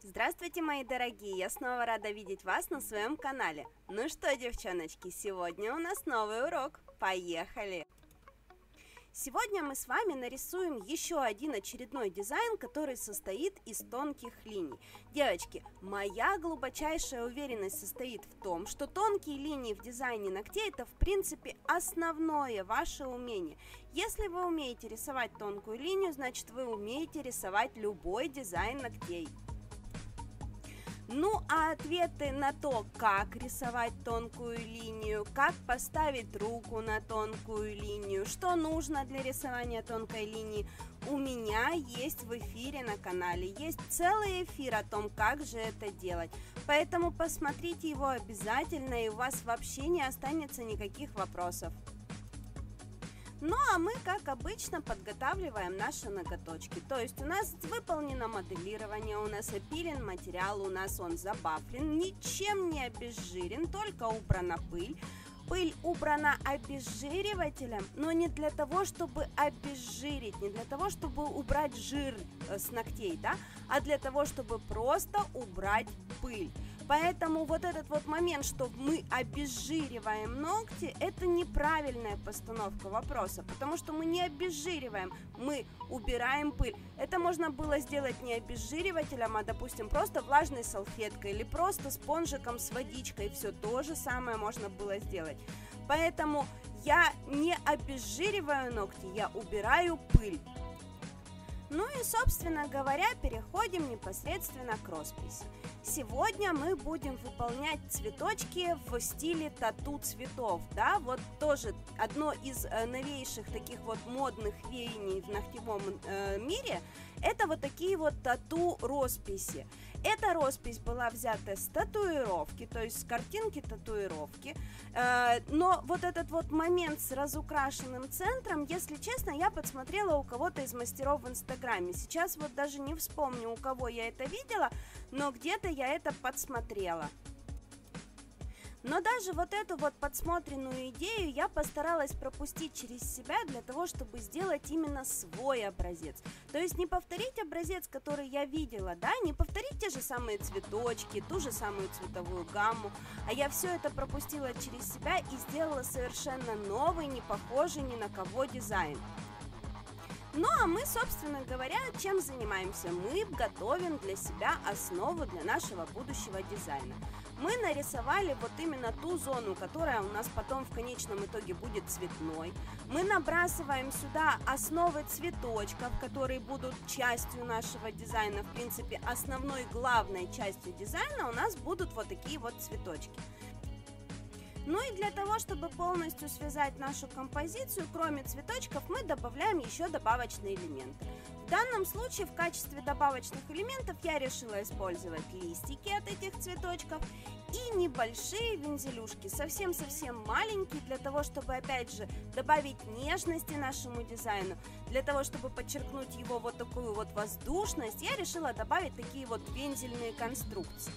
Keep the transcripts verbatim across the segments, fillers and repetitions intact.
Здравствуйте, мои дорогие! Я снова рада видеть вас на своем канале. Ну что, девчоночки, сегодня у нас новый урок. Поехали! Сегодня мы с вами нарисуем еще один очередной дизайн, который состоит из тонких линий. Девочки, моя глубочайшая уверенность состоит в том, что тонкие линии в дизайне ногтей — это в принципе основное ваше умение. Если вы умеете рисовать тонкую линию, значит вы умеете рисовать любой дизайн ногтей. Ну а ответы на то, как рисовать тонкую линию, как поставить руку на тонкую линию, что нужно для рисования тонкой линии, у меня есть в эфире на канале. Есть целый эфир о том, как же это делать. Поэтому посмотрите его обязательно, и у вас вообще не останется никаких вопросов. Ну а мы, как обычно, подготавливаем наши ноготочки. То есть у нас выполнено моделирование, у нас опилен материал, у нас он забафлен, ничем не обезжирен, только убрана пыль. Пыль убрана обезжиривателем, но не для того, чтобы обезжирить, не для того, чтобы убрать жир с ногтей, да, а для того, чтобы просто убрать пыль. Поэтому вот этот вот момент, что мы обезжириваем ногти, это неправильная постановка вопроса, потому что мы не обезжириваем, мы убираем пыль. Это можно было сделать не обезжиривателем, а, допустим, просто влажной салфеткой или просто спонжиком с водичкой. Все то же самое можно было сделать. Поэтому я не обезжириваю ногти, я убираю пыль. Ну и, собственно говоря, переходим непосредственно к росписи. Сегодня мы будем выполнять цветочки в стиле тату цветов, да, вот тоже одно из э, новейших таких вот модных веяний в ногтевом э, мире, это вот такие вот тату росписи. Эта роспись была взята с татуировки, то есть с картинки татуировки, э, но вот этот вот момент с разукрашенным центром, если честно, я подсмотрела у кого-то из мастеров в инстаграме. Сейчас вот даже не вспомню, у кого я это видела, но где-то я это подсмотрела. Но даже вот эту вот подсмотренную идею я постаралась пропустить через себя для того, чтобы сделать именно свой образец. То есть не повторить образец, который я видела, да, не повторить те же самые цветочки, ту же самую цветовую гамму, а я все это пропустила через себя и сделала совершенно новый, не похожий ни на кого дизайн. Ну а мы, собственно говоря, чем занимаемся? Мы готовим для себя основу для нашего будущего дизайна. Мы нарисовали вот именно ту зону, которая у нас потом в конечном итоге будет цветной. Мы набрасываем сюда основы цветочков, которые будут частью нашего дизайна. В принципе, основной главной частью дизайна у нас будут вот такие вот цветочки. Ну и для того, чтобы полностью связать нашу композицию, кроме цветочков, мы добавляем еще добавочные элементы. В данном случае в качестве добавочных элементов я решила использовать листики от этих цветочков и небольшие вензелюшки, совсем-совсем маленькие, для того, чтобы, опять же, добавить нежности нашему дизайну, для того, чтобы подчеркнуть его вот такую вот воздушность, я решила добавить такие вот вензельные конструкции.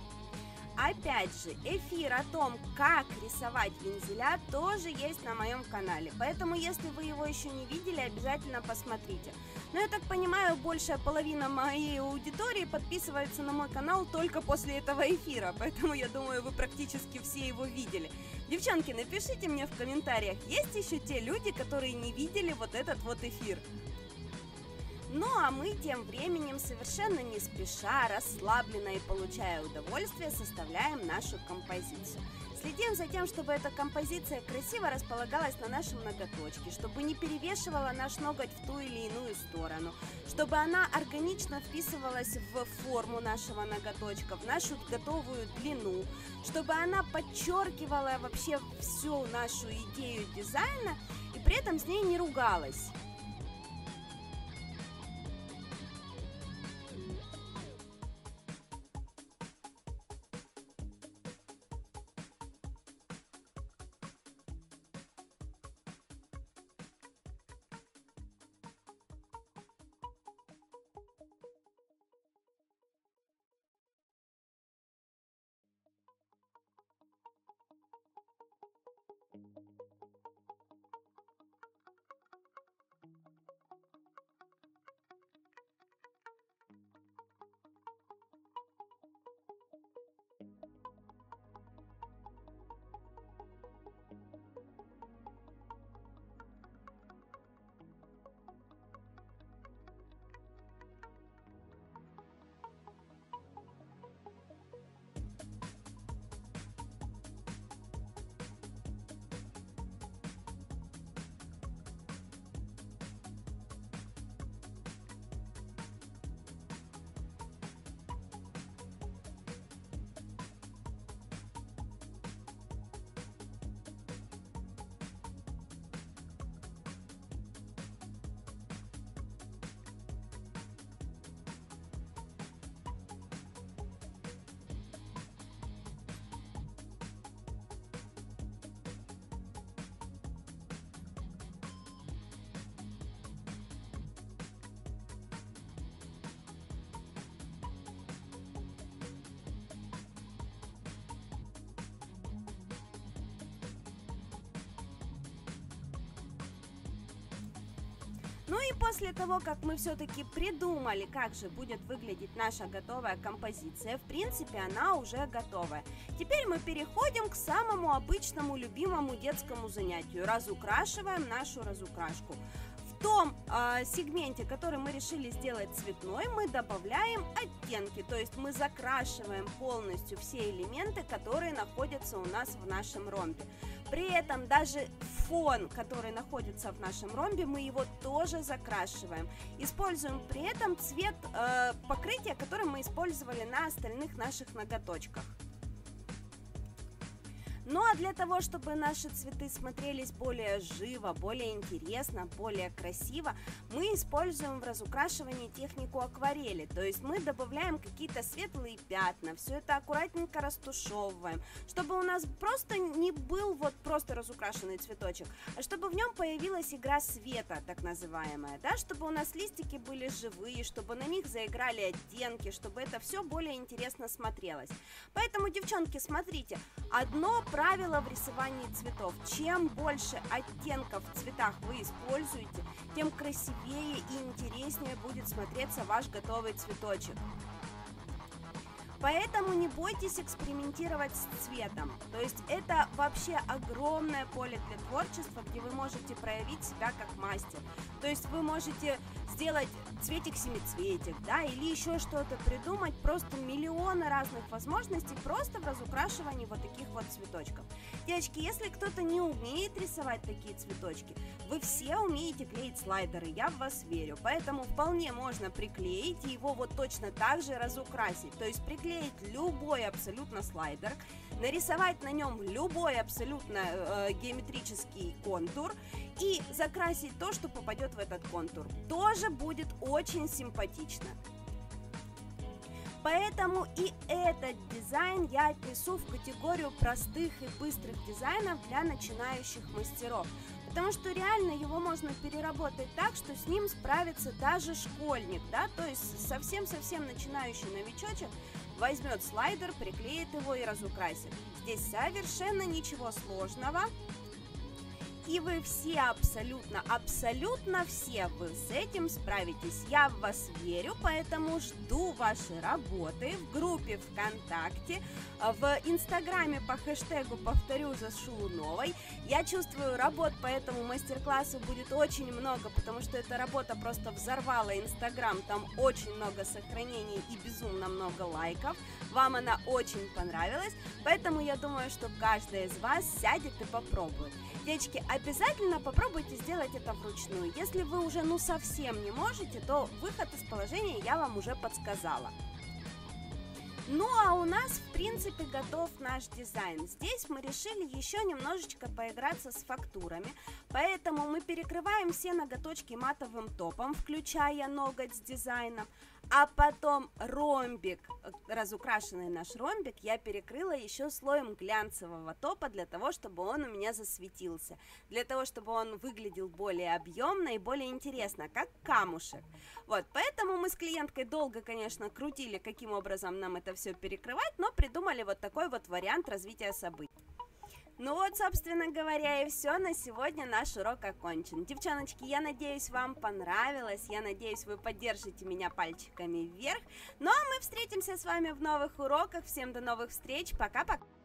Опять же, эфир о том, как рисовать вензеля, тоже есть на моем канале, поэтому если вы его еще не видели, обязательно посмотрите. Но я так понимаю, большая половина моей аудитории подписывается на мой канал только после этого эфира, поэтому я думаю, вы практически все его видели. Девчонки, напишите мне в комментариях, есть еще те люди, которые не видели вот этот вот эфир. Ну а мы тем временем, совершенно не спеша, расслабленно и получая удовольствие, составляем нашу композицию. Следим за тем, чтобы эта композиция красиво располагалась на нашем ноготочке, чтобы не перевешивала наш ноготь в ту или иную сторону, чтобы она органично вписывалась в форму нашего ноготочка, в нашу готовую длину, чтобы она подчеркивала вообще всю нашу идею дизайна и при этом с ней не ругалась. Ну и после того, как мы все-таки придумали, как же будет выглядеть наша готовая композиция, в принципе, она уже готовая. Теперь мы переходим к самому обычному, любимому детскому занятию. Разукрашиваем нашу разукрашку. В том э, сегменте, который мы решили сделать цветной, мы добавляем оттенки, то есть мы закрашиваем полностью все элементы, которые находятся у нас в нашем ромбе. При этом даже фон, который находится в нашем ромбе, мы его тоже закрашиваем. Используем при этом цвет э, покрытия, который мы использовали на остальных наших ноготочках. Ну а для того, чтобы наши цветы смотрелись более живо, более интересно, более красиво, мы используем в разукрашивании технику акварели. То есть мы добавляем какие-то светлые пятна, все это аккуратненько растушевываем, чтобы у нас просто не был вот просто разукрашенный цветочек, а чтобы в нем появилась игра света, так называемая, да, чтобы у нас листики были живые, чтобы на них заиграли оттенки, чтобы это все более интересно смотрелось. Поэтому, девчонки, смотрите, одно правило в рисовании цветов: чем больше оттенков в цветах вы используете, тем красивее и интереснее будет смотреться ваш готовый цветочек. Поэтому не бойтесь экспериментировать с цветом. То есть это вообще огромное поле для творчества, где вы можете проявить себя как мастер. То есть вы можете сделать цветик-семицветик, да, или еще что-то придумать, просто миллионы разных возможностей просто в разукрашивании вот таких вот цветочков. Девочки, если кто-то не умеет рисовать такие цветочки, вы все умеете клеить слайдеры, я в вас верю, поэтому вполне можно приклеить и его вот точно так же разукрасить, то есть приклеить любой абсолютно слайдер, нарисовать на нем любой абсолютно э, геометрический контур и закрасить то, что попадет в этот контур. Тоже будет очень симпатично. Поэтому и этот дизайн я отнесу в категорию простых и быстрых дизайнов для начинающих мастеров. Потому что реально его можно переработать так, что с ним справится даже школьник, да, то есть совсем-совсем начинающий новичочек возьмет слайдер, приклеит его и разукрасит. Здесь совершенно ничего сложного. И вы все абсолютно, абсолютно все вы с этим справитесь. Я в вас верю, поэтому жду ваши работы в группе ВКонтакте, в Инстаграме по хэштегу, повторю за Шелуновой. Я чувствую, работ по этому мастер-классу будет очень много, потому что эта работа просто взорвала Инстаграм. Там очень много сохранений и безумно много лайков. Вам она очень понравилась, поэтому я думаю, что каждая из вас сядет и попробует. Девочки, обязательно попробуйте сделать это вручную. Если вы уже ну совсем не можете, то выход из положения я вам уже подсказала. Ну а у нас в принципе готов наш дизайн. Здесь мы решили еще немножечко поиграться с фактурами, поэтому мы перекрываем все ноготочки матовым топом, включая ноготь с дизайном. А потом ромбик, разукрашенный наш ромбик, я перекрыла еще слоем глянцевого топа для того, чтобы он у меня засветился, для того, чтобы он выглядел более объемно и более интересно, как камушек. Вот, поэтому мы с клиенткой долго, конечно, крутили, каким образом нам это все перекрывать, но придумали вот такой вот вариант развития событий. Ну вот, собственно говоря, и все, на сегодня наш урок окончен. Девчоночки, я надеюсь, вам понравилось, я надеюсь, вы поддержите меня пальчиками вверх. Ну а мы встретимся с вами в новых уроках. Всем до новых встреч, пока-пока!